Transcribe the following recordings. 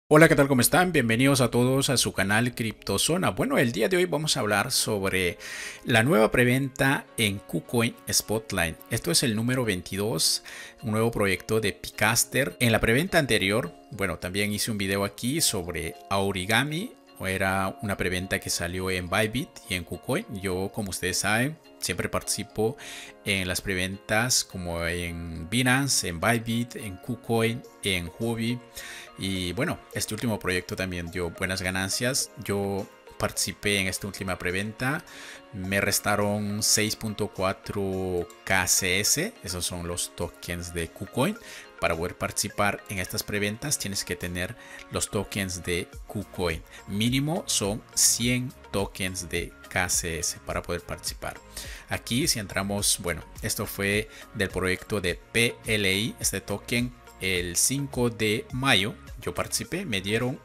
Hola, ¿qué tal? ¿Cómo están? Bienvenidos a todos a su canal CryptoZona. Bueno, el día de hoy vamos a hablar sobre la nueva preventa en KuCoin Spotlight. Esto es el número 22, un nuevo proyecto de Picaster. En la preventa anterior, bueno, también hice un video aquí sobre Origami. Era una preventa que salió en Bybit y en KuCoin. Yo, como ustedes saben, siempre participo en las preventas como en Binance, en Bybit, en KuCoin, en Huobi. Y bueno, este último proyecto también dio buenas ganancias. Yo participé en esta última preventa. Me restaron 6.4 KCS. Esos son los tokens de KuCoin. Para poder participar en estas preventas tienes que tener los tokens de KuCoin. Mínimo son 100 tokens de KCS para poder participar. Aquí si entramos, bueno, esto fue del proyecto de PLI, este token. El 5 de mayo yo participé, me dieron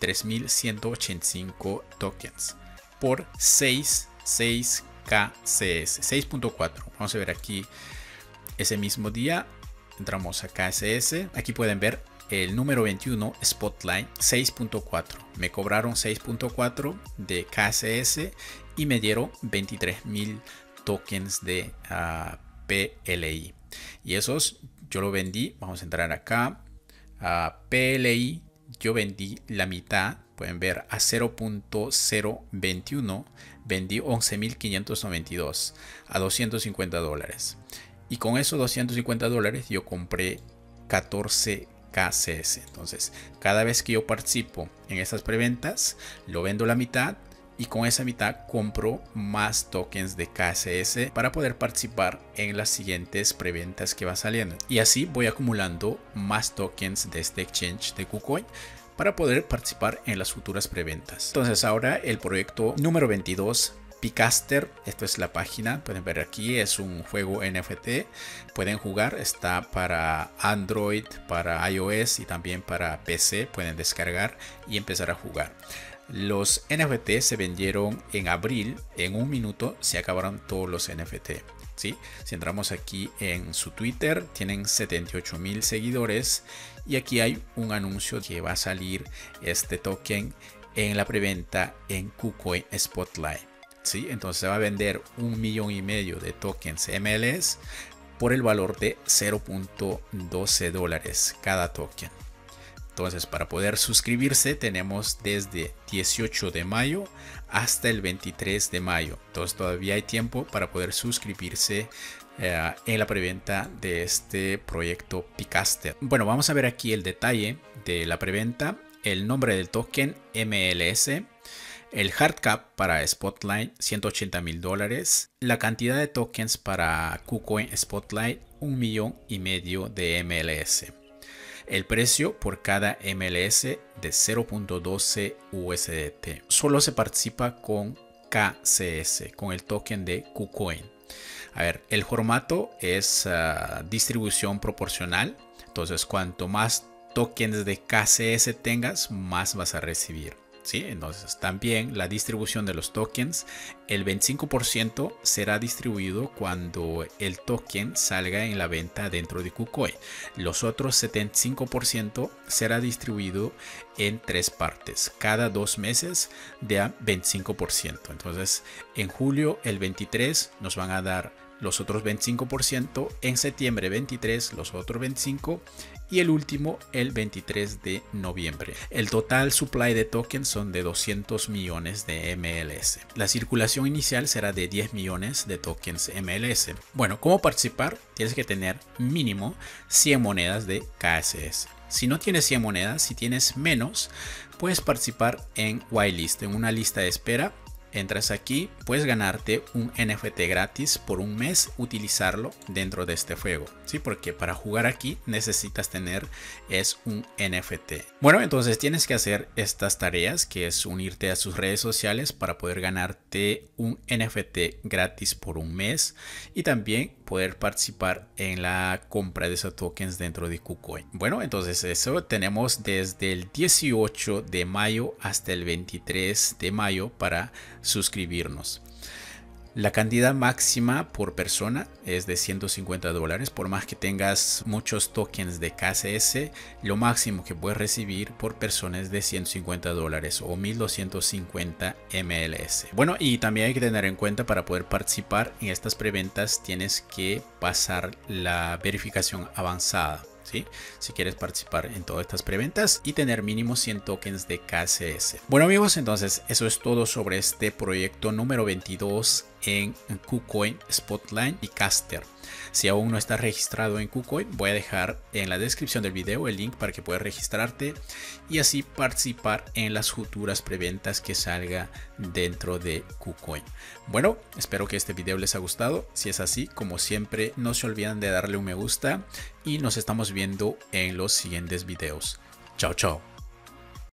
23.185 tokens por 6 KCS, 6.4. Vamos a ver aquí ese mismo día. Entramos a KCS. Aquí pueden ver el número 21 Spotlight 6.4. Me cobraron 6.4 de KCS y me dieron 23.000 tokens de PLI. Y esos yo lo vendí. Vamos a entrar acá a PLI. Yo vendí la mitad. Pueden ver a 0.021. Vendí 11.592 a $250. Y con esos $250 yo compré 14 KCS. Entonces, cada vez que yo participo en estas preventas, lo vendo la mitad. Y con esa mitad compro más tokens de KCS para poder participar en las siguientes preventas que va saliendo. Y así voy acumulando más tokens de este exchange de KuCoin para poder participar en las futuras preventas. Entonces ahora el proyecto número 22. Picaster, esto es la página, pueden ver aquí, es un juego NFT, pueden jugar, está para Android, para iOS y también para PC, pueden descargar y empezar a jugar. Los NFT se vendieron en abril, en un minuto se acabaron todos los NFT. ¿Sí? Si entramos aquí en su Twitter, tienen 78.000 seguidores y aquí hay un anuncio que va a salir este token en la preventa en KuCoin Spotlight. ¿Sí? Entonces se va a vender 1,5 millones de tokens MLS por el valor de $0.12 cada token. Entonces, para poder suscribirse tenemos desde 18 de mayo hasta el 23 de mayo. Entonces todavía hay tiempo para poder suscribirse en la preventa de este proyecto Picaster. Bueno, vamos a ver aquí el detalle de la preventa. El nombre del token MLS. El hard cap para Spotlight, $180.000. La cantidad de tokens para KuCoin Spotlight, 1,5 millones de MLS. El precio por cada MLS de 0.12 USDT. Solo se participa con KCS, con el token de KuCoin. A ver, el formato es distribución proporcional. Entonces, cuanto más tokens de KCS tengas, más vas a recibir. ¿Sí? Entonces también la distribución de los tokens, el 25% será distribuido cuando el token salga en la venta dentro de KuCoin. Los otros 75% será distribuido en 3 partes, cada 2 meses de a 25%. Entonces en julio el 23 nos van a dar los otros 25%, en septiembre 23 los otros 25% y el último el 23 de noviembre. El total supply de tokens son de 200 millones de MLS. La circulación inicial será de 10 millones de tokens MLS. Bueno, ¿cómo participar? Tienes que tener mínimo 100 monedas de KCS. Si no tienes 100 monedas, si tienes menos, puedes participar en whitelist, en una lista de espera. Entras aquí, puedes ganarte un NFT gratis por un mes, utilizarlo dentro de este juego, ¿sí? Porque para jugar aquí necesitas tener un NFT. Bueno, entonces tienes que hacer estas tareas, que es unirte a sus redes sociales para poder ganarte un NFT gratis por un mes y también poder participar en la compra de esos tokens dentro de KuCoin. Bueno, entonces eso tenemos desde el 18 de mayo hasta el 23 de mayo para suscribirnos. La cantidad máxima por persona es de $150. Por más que tengas muchos tokens de KCS, lo máximo que puedes recibir por persona es de $150 o 1250 MLS. Bueno, y también hay que tener en cuenta, para poder participar en estas preventas tienes que pasar la verificación avanzada. ¿Sí? Si quieres participar en todas estas preventas y tener mínimo 100 tokens de KCS. Bueno amigos, entonces eso es todo sobre este proyecto número 22 en KuCoin, Spotlight y Caster. Si aún no estás registrado en KuCoin, voy a dejar en la descripción del video el link para que puedas registrarte y así participar en las futuras preventas que salga dentro de KuCoin. Bueno, espero que este video les haya gustado. Si es así, como siempre, no se olviden de darle un me gusta y nos estamos viendo en los siguientes videos. Chao, chao.